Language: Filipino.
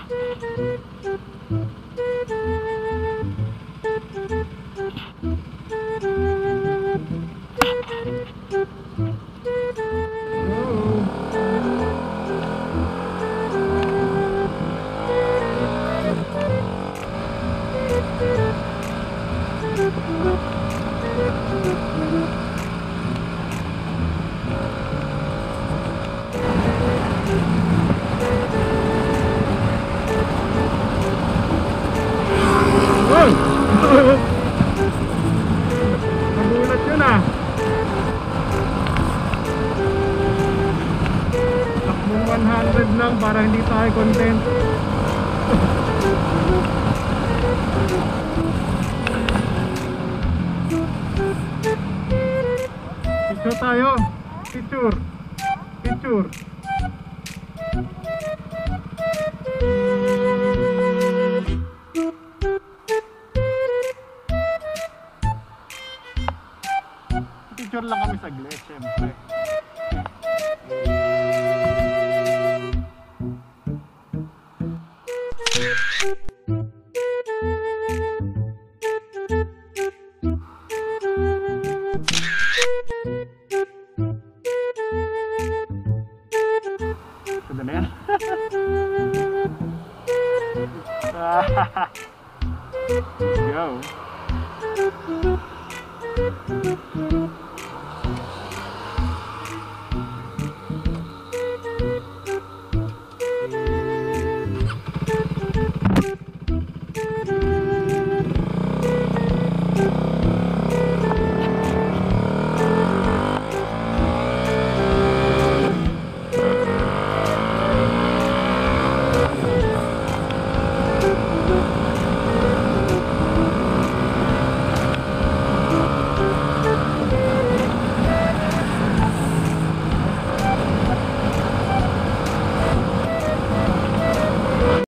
Nagulat yun ah. Takbong 100 lang para hindi tayo content. Picture tayo. Picture. Picture. Picture lang kami saglit, syempre. Ganda na yan. Go.